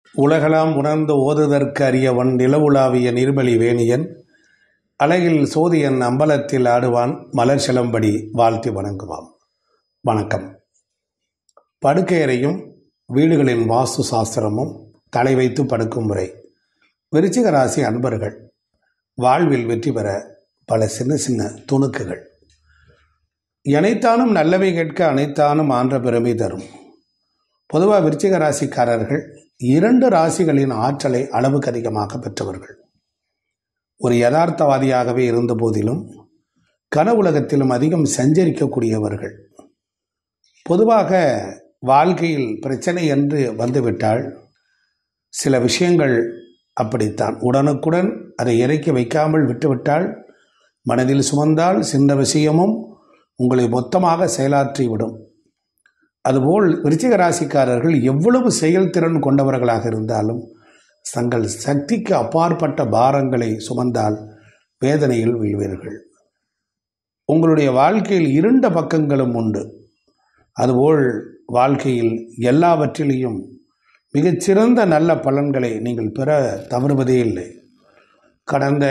உலகெலாம் உணர்ந்து ஓதுதற்கு அறியவன் நிலவுலாவிய நீர்மலி வேணியன் அழகில் சோதியன் அம்பலத்தில் ஆடுவான் மலர் சிலம்படி வாழ்த்தி வணங்குவான். வணக்கம். படுக்கையறையும் வீடுகளின் வாஸ்து சாஸ்திரமும் தலை வைத்து படுக்கும் முறை. விருச்சிக ராசி அன்பர்கள் வாழ்வில் வெற்றி பெற பல சின்ன சின்ன துணுக்குகள். அனைத்தானும் நல்லவை கேட்க அனைத்தானும் ஆன்ற பெருமை தரும். பொதுவாக விருச்சிக ராசிக்காரர்கள் 2 ராசிகளின் ஆற்றலை அளவுக்கு அதிகமாக பெற்றவர்கள். ஒரு யதார்த்தவாதியாகவே இருந்த போதிலும் கனவுலகத்திலும் அதிகம் சஞ்சரிக்கக்கூடியவர்கள். பொதுவாக வாழ்க்கையில் பிரச்சனை என்று வந்துவிட்டால் சில விஷயங்கள் அப்படித்தான். உடனுக்குடன் அதை இறக்கி வைக்காமல் விட்டுவிட்டால், மனதில் சுமந்தால் சின்ன விஷயமும் உங்களை மொத்தமாக செயலாற்றிவிடும். அதுபோல் விருச்சிக ராசிக்காரர்கள் எவ்வளவு செயல்திறன் கொண்டவர்களாக இருந்தாலும் தங்கள் சக்திக்கு அப்பாற்பட்ட பாரங்களை சுமந்தால் வேதனையில் வீழ்வீர்கள். உங்களுடைய வாழ்க்கையில் 2 பக்கங்களும் உண்டு. அதுபோல் வாழ்க்கையில் எல்லாவற்றிலையும் மிகச்சிறந்த நல்ல பலன்களை நீங்கள் பெற தவறுவதே இல்லை. கடந்த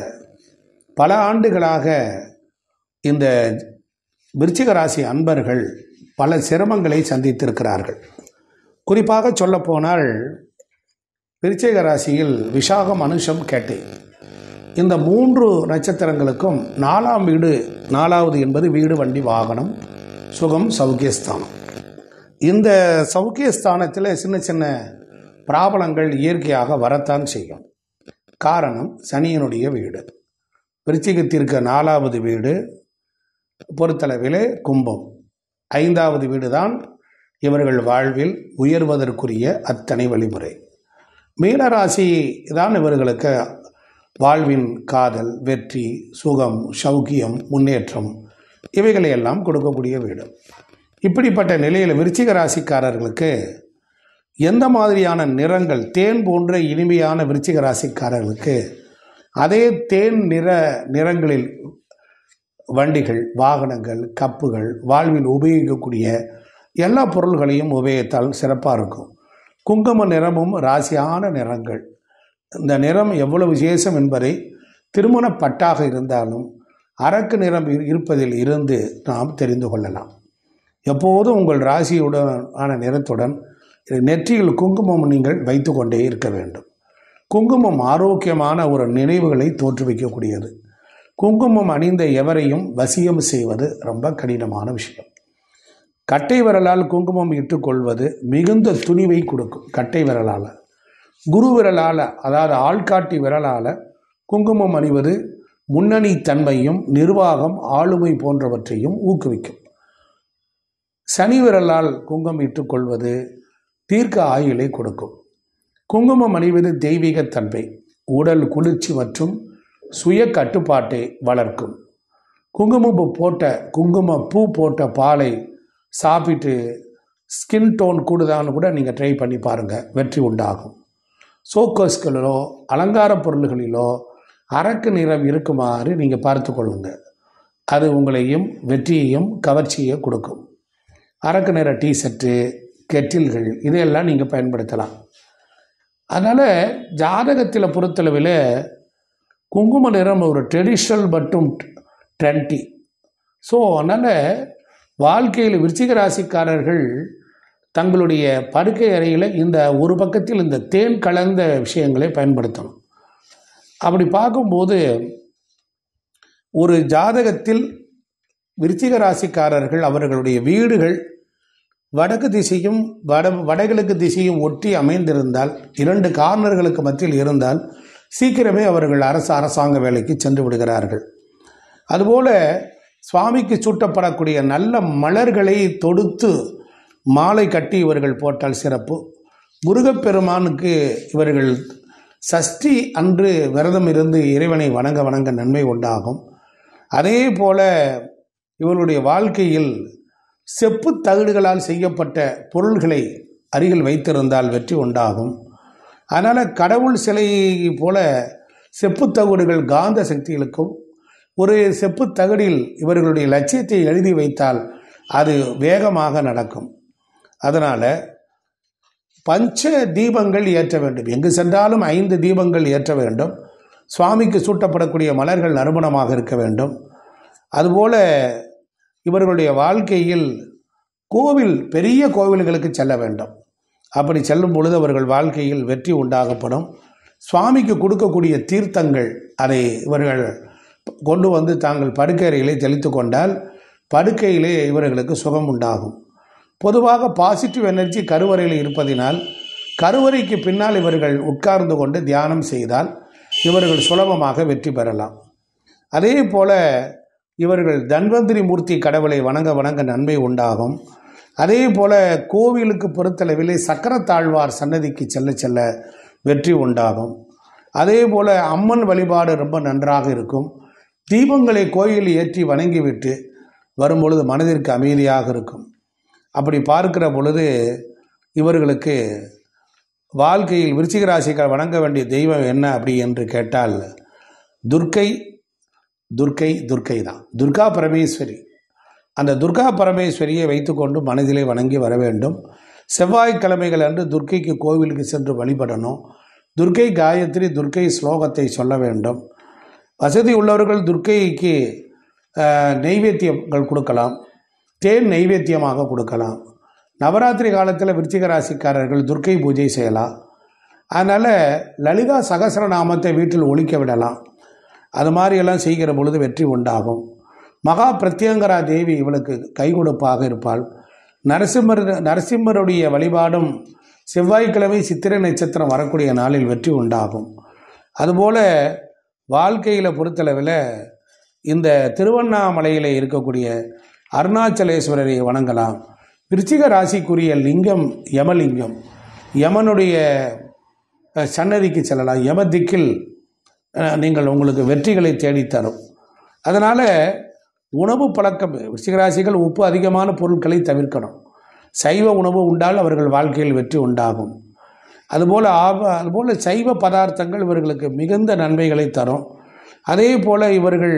பல ஆண்டுகளாக இந்த விருச்சிக ராசி அன்பர்கள் பல சிரமங்களை சந்தித்திருக்கிறார்கள். குறிப்பாக சொல்லப்போனால் விருச்சிக ராசியில் விஷாகம், அனுஷம், கேட்டை இந்த 3 நட்சத்திரங்களுக்கும் 4ஆம் வீடு, 4வது என்பது வீடு, வண்டி, வாகனம், சுகம், சௌக்கியஸ்தானம். இந்த சௌக்கியஸ்தானத்தில் சின்ன சின்ன பிராபலங்கள் இயற்கையாக வரத்தான் செய்யும். காரணம், சனியினுடைய வீடு. விருச்சிகத்திற்கு 4வது வீடு பொறுத்தளவிலே கும்பம். 5வது வீடு தான் இவர்கள் வாழ்வில் உயர்வதற்குரிய அத்தனை வழிமுறை. மீனராசி தான் இவர்களுக்கு வாழ்வின் காதல், வெற்றி, சுகம், சௌக்கியம், முன்னேற்றம் இவைகளையெல்லாம் கொடுக்கக்கூடிய வீடு. இப்படிப்பட்ட நிலையில் விருச்சிக ராசிக்காரர்களுக்கு எந்த மாதிரியான நிறங்கள், தேன் போன்ற இனிமையான விருச்சிக ராசிக்காரர்களுக்கு அதே தேன் நிறங்களில் வண்டிகள், வாகனங்கள், கப்புகள், வாழ்வில் உபயோகிக்கக்கூடிய எல்லா பொருள்களையும் உபயோகித்தால் சிறப்பாக இருக்கும். குங்கும நிறமும் ராசியான நிறங்கள். இந்த நிறம் எவ்வளவு விசேஷம் என்பதை திருமண பட்டாக இருந்தாலும் அரக்கு நிறம் இருப்பதில் இருந்து நாம் தெரிந்து கொள்ளலாம். எப்போதும் உங்கள் ராசியுடனான நிறத்துடன் நெற்றியில் குங்குமம் நீங்கள் வைத்து கொண்டே இருக்க வேண்டும். குங்குமம் ஆரோக்கியமான ஒரு நினைவுகளை தோற்றுவிக்கக்கூடியது. குங்குமம் அணிந்த எவரையும் வசியம் செய்வது ரொம்ப கடினமான விஷயம். கட்டை விரலால் குங்குமம் இட்டுக்கொள்வது மிகுந்த துணிவை கொடுக்கும். கட்டை விரலால், குரு விரலால், அதாவது ஆள்காட்டி விரலால் குங்குமம் அணிவது முன்னணி தன்மையும் நிர்வாகம், ஆளுமை போன்றவற்றையும் ஊக்குவிக்கும். சனி விரலால் குங்குமம் இட்டுக்கொள்வது தீர்க்க ஆயுளை கொடுக்கும். குங்குமம் அணிவது தெய்வீக தன்மை, உடல் குளிர்ச்சி மற்றும் சுய கட்டுப்பாட்டை வளர்க்கும். குங்குமப்பூ போட்ட பாலை சாப்பிட்டு ஸ்கின் டோன் கூடுதான்னு கூட நீங்கள் ட்ரை பண்ணி பாருங்கள், வெற்றி உண்டாகும். சோக்கோஸ்களிலோ அலங்கார பொருள்களிலோ அரக்கு நிறம் இருக்குமாறு நீங்கள் பார்த்து கொள்ளுங்க. அது உங்களையும் வெற்றியையும் கவர்ச்சியை கொடுக்கும். அரக்கு நிற டிஷர்ட்டு, கெட்டில்கள் இதையெல்லாம் நீங்கள் பயன்படுத்தலாம். அதனால் ஜாதகத்தில் பொறுத்தளவில் குங்கும நிறம் ஒரு ட்ரெடிஷ்னல் மற்றும் ட்ரெண்டி. ஸோ அதனால் வாழ்க்கையில் விருச்சிக ராசிக்காரர்கள் தங்களுடைய படுக்கை அறையில் இந்த ஒரு பக்கத்தில் இந்த தேன் கலந்த விஷயங்களை பயன்படுத்தணும். அப்படி பார்க்கும்போது ஒரு ஜாதகத்தில் விருச்சிக ராசிக்காரர்கள் அவர்களுடைய வீடுகள் வடக்கு திசையும் வடகிழக்கு திசையும் ஒட்டி அமைந்திருந்தால், 2 கார்னர்களுக்கு மத்தியில் இருந்தால் சீக்கிரமே அவர்கள் அரசாங்க வேலைக்கு சென்று விடுகிறார்கள். அதுபோல சுவாமிக்கு சூட்டப்படக்கூடிய நல்ல மலர்களை தொடுத்து மாலை கட்டி இவர்கள் போட்டால் சிறப்பு. முருகப்பெருமானுக்கு இவர்கள் சஷ்டி அன்று விரதம் இருந்து இறைவனை வணங்க நன்மை உண்டாகும். அதே போல இவர்களுடைய வாழ்க்கையில் செப்பு தகடுகளால் செய்யப்பட்ட பொருள்களை அருகில் வைத்திருந்தால் வெற்றி உண்டாகும். அதனால் கடவுள் சிலை போல செப்பு தகடுகள் காந்த சக்திகளுக்கும், ஒரு செப்பு தகடில் இவர்களுடைய லட்சியத்தை எழுதி வைத்தால் அது வேகமாக நடக்கும். அதனால் பஞ்ச தீபங்கள் ஏற்ற வேண்டும். எங்கு சென்றாலும் 5 தீபங்கள் ஏற்ற வேண்டும். சுவாமிக்கு சூட்டப்படக்கூடிய மலர்கள் நறுமணமாக இருக்க வேண்டும். அதுபோல இவர்களுடைய வாழ்க்கையில் பெரிய கோவில்களுக்கு செல்ல வேண்டும். அப்படி செல்லும் பொழுது அவர்கள் வாழ்க்கையில் வெற்றி உண்டாகப்படும். சுவாமிக்கு கொடுக்கக்கூடிய தீர்த்தங்கள் அதை இவர்கள் கொண்டு வந்து தாங்கள் படுக்கையிலே தெளித்து கொண்டால் படுக்கையிலே இவர்களுக்கு சுகம் உண்டாகும். பொதுவாக பாசிட்டிவ் எனர்ஜி கருவறையில் இருப்பதினால் கருவறைக்கு பின்னால் இவர்கள் உட்கார்ந்து கொண்டு தியானம் செய்தால் இவர்கள் சுலபமாக வெற்றி பெறலாம். அதே போல இவர்கள் தன்வந்திரி மூர்த்தி கடவுளை வணங்க நன்மை உண்டாகும். அதே போல கோவிலுக்கு பொறுத்தளவிலே சக்கரத்தாழ்வார் சன்னதிக்கு செல்ல வெற்றி உண்டாகும். அதே போல அம்மன் வழிபாடு ரொம்ப நன்றாக இருக்கும். தீபங்களை கோயிலில் ஏற்றி வணங்கிவிட்டு வரும்பொழுது மனதிற்கு அமைதியாக இருக்கும். அப்படி பார்க்கிற பொழுது இவர்களுக்கு வாழ்க்கையில் விருச்சிக ராசிக்கார் வணங்க வேண்டிய தெய்வம் என்ன அப்படி என்று கேட்டால் துர்க்கை தான், துர்கா பரமேஸ்வரி. அந்த துர்கா பரமேஸ்வரியை வைத்துக்கொண்டு மனதிலே வணங்கி வர வேண்டும். செவ்வாய்க்கிழமைகள் அன்று துர்க்கைக்கு கோவிலுக்கு சென்று வழிபடணும். துர்க்கை காயத்ரி, துர்க்கை ஸ்லோகத்தை சொல்ல வேண்டும். வசதி உள்ளவர்கள் துர்க்கைக்கு நெய்வேத்தியங்கள் கொடுக்கலாம், தேன் நெய்வேத்தியமாக கொடுக்கலாம். நவராத்திரி காலத்தில் விருச்சிக ராசிக்காரர்கள் துர்க்கை பூஜை செய்யலாம். அதனால் லலிதா சகஸ்ரநாமத்தை வீட்டில் ஒலிக்க விடலாம். அது மாதிரியெல்லாம் செய்கிற பொழுது வெற்றி உண்டாகும். மகா பிரத்யங்கரா தேவி இவளுக்கு கை கொடுப்பாக இருப்பாள். நரசிம்மருடைய வழிபாடும் செவ்வாய்க்கிழமை சித்திரை நட்சத்திரம் வரக்கூடிய நாளில் வெற்றி உண்டாகும். அதுபோல் வாழ்க்கையில் பொறுத்தளவில் இந்த திருவண்ணாமலையில் இருக்கக்கூடிய அருணாச்சலேஸ்வரரை வணங்கலாம். விருச்சிக ராசிக்குரிய லிங்கம் யமலிங்கம், யமனுடைய சன்னதிக்கு செல்லலாம். யம திக்கில் நீங்கள் உங்களுக்கு வெற்றிகளை தேடித்தரும். அதனால் உணவு பழக்கம், விருச்சிக ராசிகள் உப்பு அதிகமான பொருட்களை தவிர்க்கணும். சைவ உணவு உண்டால் அவர்கள் வாழ்க்கையில் வெற்றி உண்டாகும். அதுபோல் சைவ பதார்த்தங்கள் இவர்களுக்கு மிகுந்த நன்மைகளை தரும். அதே போல் இவர்கள்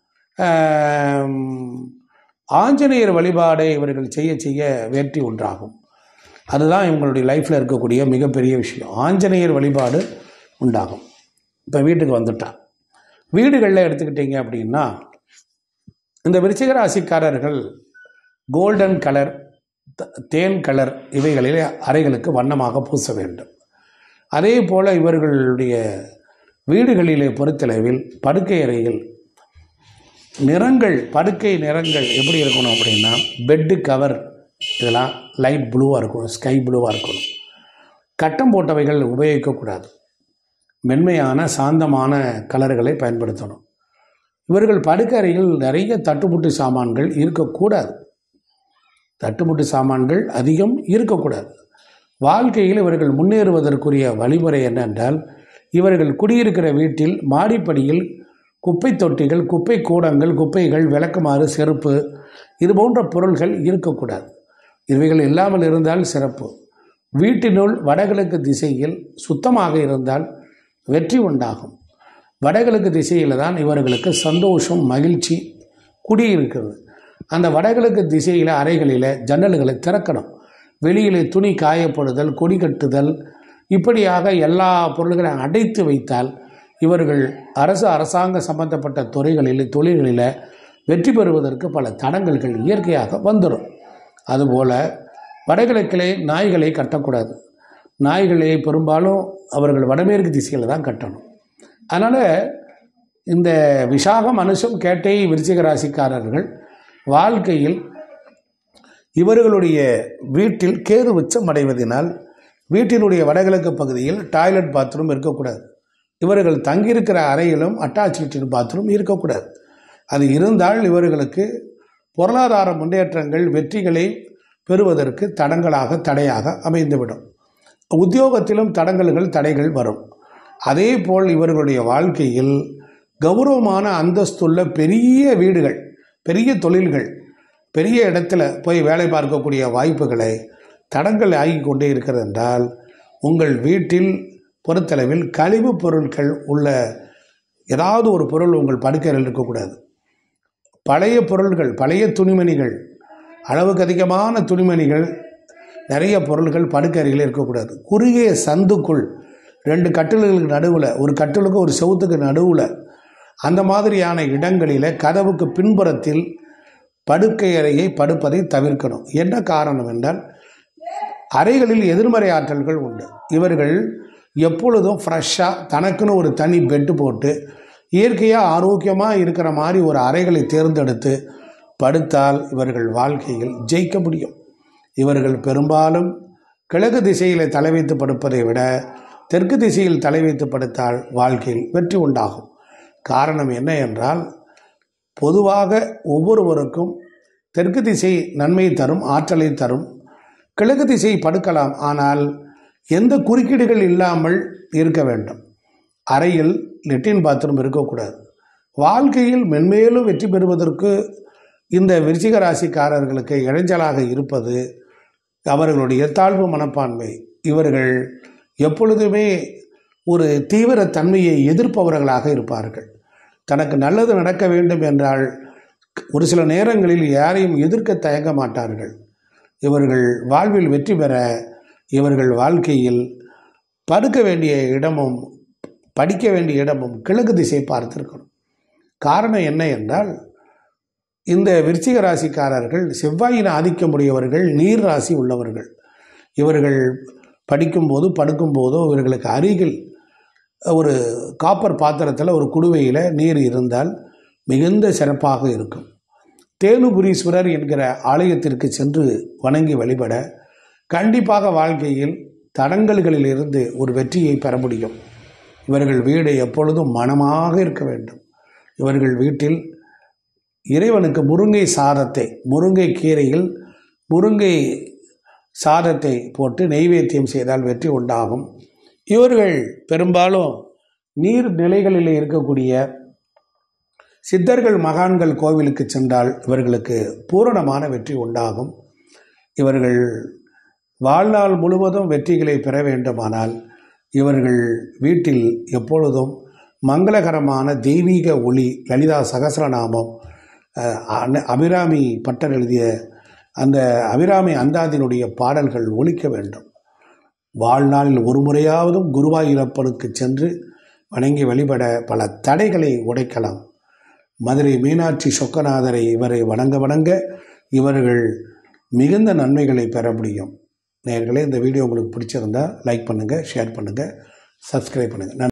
ஆஞ்சநேயர் வழிபாடை இவர்கள் செய்ய வெற்றி உண்டாகும். அதுதான் இவங்களுடைய லைஃப்பில் இருக்கக்கூடிய மிகப்பெரிய விஷயம். ஆஞ்சநேயர் வழிபாடு உண்டாகும். இப்போ வீட்டுக்கு வந்துட்டான். வீடுகளில் எடுத்துக்கிட்டீங்க அப்படின்னா இந்த விருச்சிக ராசிக்காரர்கள் கோல்டன் கலர், தேன் கலர் இவைகளிலே அறைகளுக்கு வண்ணமாக பூச வேண்டும். அதே போல் இவர்களுடைய வீடுகளிலே பொறுத்தளவில் படுக்கை அறையில் படுக்கை நிறங்கள் எப்படி இருக்கணும் அப்படின்னா பெட்டு கவர் இதெல்லாம் லைட் ப்ளூவாக இருக்கணும், ஸ்கை ப்ளூவாக இருக்கணும். கட்டம் போட்டவைகள் உபயோகிக்கக்கூடாது. மென்மையான சாந்தமான கலர்களை பயன்படுத்தணும். இவர்கள் படுக்கறையில் நிறைய தட்டுமுட்டு சாமான்கள் இருக்கக்கூடாது. தட்டுமுட்டு சாமான்கள் அதிகம் இருக்கக்கூடாது. வாழ்க்கையில் இவர்கள் முன்னேறுவதற்குரிய வழிமுறை என்னென்றால் இவர்கள் குடியிருக்கிற வீட்டில் மாடிப்படியில் குப்பை தொட்டிகள், குப்பை கூடங்கள், குப்பைகள், விளக்குமாறு, செருப்பு இது போன்ற பொருள்கள் இருக்கக்கூடாது. இவைகள் இல்லாமல் இருந்தால் சிறப்பு. வீட்டினுள் வடகிழக்கு திசையில் சுத்தமாக இருந்தால் வெற்றி உண்டாகும். வடகிழக்கு திசையில் தான் இவர்களுக்கு சந்தோஷம், மகிழ்ச்சி குடியிருக்கிறது. அந்த வடகிழக்கு திசையில் அறைகளில் ஜன்னல்களை திறக்கணும். வெளியிலே துணி காயப்படுதல், கொடி கட்டுதல் இப்படியாக எல்லா பொருள்களையும் அடைத்து வைத்தால் இவர்கள் அரசாங்க சம்பந்தப்பட்ட தொழில்களில் வெற்றி பெறுவதற்கு பல தடங்கல்கள் இயற்கையாக வந்துடும். அதுபோல் வடகிழக்கிலே நாய்களை கட்டக்கூடாது. நாய்களை பெரும்பாலும் அவர்கள் வடமேற்கு திசையில் தான் கட்டணும். அதனால் இந்த விசாகம், அனுஷம், கேட்டை விருச்சிக ராசிக்காரர்கள் வாழ்க்கையில் இவர்களுடைய வீட்டில் கேது உச்சம் அடைவதனால் வீட்டினுடைய வடகிழக்கு பகுதியில் டாய்லெட் பாத்ரூம் இருக்கக்கூடாது. இவர்கள் தங்கியிருக்கிற அறையிலும் அட்டாச்மெண்ட் பாத்ரூம் இருக்கக்கூடாது. அது இருந்தால் இவர்களுக்கு பொருளாதார முன்னேற்றங்கள், வெற்றிகளை பெறுவதற்கு தடையாக அமைந்துவிடும். உத்தியோகத்திலும் தடைகள் வரும். அதே போல் இவர்களுடைய வாழ்க்கையில் கௌரவமான அந்தஸ்துள்ள பெரிய வீடுகள், பெரிய தொழில்கள், பெரிய இடத்துல போய் வேலை பார்க்கக்கூடிய வாய்ப்புகளை தடங்கள் ஆகி கொண்டே இருக்கிறது என்றால் உங்கள் வீட்டில் பொறுத்தளவில் கழிவு பொருட்கள் உள்ள ஏதாவது ஒரு பொருள் உங்கள் படுக்கையில் இருக்கக்கூடாது. பழைய பொருள்கள், பழைய துணிமணிகள், அளவுக்கு அதிகமான துணிமணிகள் நிறைய பொருள்கள் படுக்கறையில் இருக்கக்கூடாது. குறுகிய சந்துக்குள் 2 கட்டில்களுக்கு நடுவில், ஒரு கட்டிலுக்கு ஒரு செவுத்துக்கு நடுவில், அந்த மாதிரியான இடங்களில் கதவுக்கு பின்புறத்தில் படுக்கை அறையை படுப்பதை தவிர்க்கணும். என்ன காரணம் என்றால், அறைகளில் எதிர்மறை ஆற்றல்கள் உண்டு. இவர்கள் எப்பொழுதும் ஃப்ரெஷ்ஷாக தனக்குன்னு ஒரு தனி பெட்டு போட்டு இயற்கையாக ஆரோக்கியமாக இருக்கிற மாதிரி ஒரு அறைகளை தேர்ந்தெடுத்து படுத்தால் இவர்கள் வாழ்க்கையில் ஜெயிக்க முடியும். இவர்கள் பெரும்பாலும் கிழக்கு திசையில் தலை வைத்து படுப்பதை விட தெற்கு திசையில் தலை வைத்து படுத்தால் வாழ்க்கையில் வெற்றி உண்டாகும். காரணம் என்ன என்றால், பொதுவாக ஒவ்வொருவருக்கும் தெற்கு திசை நன்மை தரும், ஆற்றலை தரும். கிழக்கு திசை படுக்கலாம், ஆனால் எந்த குறுக்கீடுகள் இல்லாமல் இருக்க வேண்டும். அறையில் லெட்டின் பாத்ரூம் இருக்கக்கூடாது. வாழ்க்கையில் மென்மேலும் வெற்றி பெறுவதற்கு இந்த விருச்சிக ராசிக்காரர்களுக்கு இடைஞ்சலாக இருப்பது அவர்களுடைய தாழ்வு மனப்பான்மை. இவர்கள் எப்பொழுதுமே ஒரு தீவிர தன்மையை எதிர்ப்பவர்களாக இருப்பார்கள். தனக்கு நல்லது நடக்க வேண்டும் என்றால் ஒரு சில நேரங்களில் யாரையும் எதிர்க்க தயங்க மாட்டார்கள். இவர்கள் வாழ்வில் வெற்றி பெற இவர்கள் வாழ்க்கையில் படுக்க வேண்டிய இடமும் படிக்க வேண்டிய இடமும் கிழக்கு திசை பார்த்திருக்கணும். காரணம் என்ன என்றால், இந்த விருச்சிக ராசிக்காரர்கள் செவ்வாயின் ஆதிக்கமுடையவர்கள், நீர் ராசி உள்ளவர்கள். இவர்கள் படிக்கும்போது படுக்கும்போதோ இவர்களுக்கு அருகில் ஒரு காப்பர் பாத்திரத்தில் ஒரு குடுவையில் நீர் இருந்தால் மிகுந்த சிறப்பாக இருக்கும். தேனுபுரீஸ்வரர் என்கிற ஆலயத்திற்கு சென்று வணங்கி வழிபட கண்டிப்பாக வாழ்க்கையில் தடங்கல்களிலிருந்து ஒரு வெற்றியை பெற முடியும். இவர்கள் வீடு எப்பொழுதும் மனமாக இருக்க வேண்டும். இவர்கள் வீட்டில் இறைவனுக்கு முருங்கை சாதத்தை, முருங்கை கீரையில் முருங்கை சாதத்தை போட்டு நெய்வேத்தியம் செய்தால் வெற்றி உண்டாகும். இவர்கள் பெரும்பாலும் நீர் நிலைகளில் இருக்கக்கூடிய சித்தர்கள் மகான்கள் கோவிலுக்கு சென்றால் இவர்களுக்கு பூரணமான வெற்றி உண்டாகும். இவர்கள் வாழ்நாள் முழுவதும் வெற்றிகளை பெற வேண்டுமானால் இவர்கள் வீட்டில் எப்பொழுதும் மங்களகரமான தெய்வீக ஒளி, லலிதா சகஸ்ரநாமம், அபிராமி பட்டர் எழுதிய அந்த அபிராமி அந்தாதியினுடைய பாடல்கள் ஒலிக்க வேண்டும். வாழ்நாளில் ஒரு முறையாவதும் குருவாயூரப்பனுக்கு சென்று வணங்கி வழிபட பல தடைகளை உடைக்கலாம். மதுரை மீனாட்சி சொக்கநாதரை இவரை வணங்க இவர்கள் மிகுந்த நன்மைகளை பெற முடியும். நேயர்களே, இந்த வீடியோ உங்களுக்கு பிடிச்சிருந்தால் லைக் பண்ணுங்கள், ஷேர் பண்ணுங்கள், சப்ஸ்கிரைப் பண்ணுங்கள்.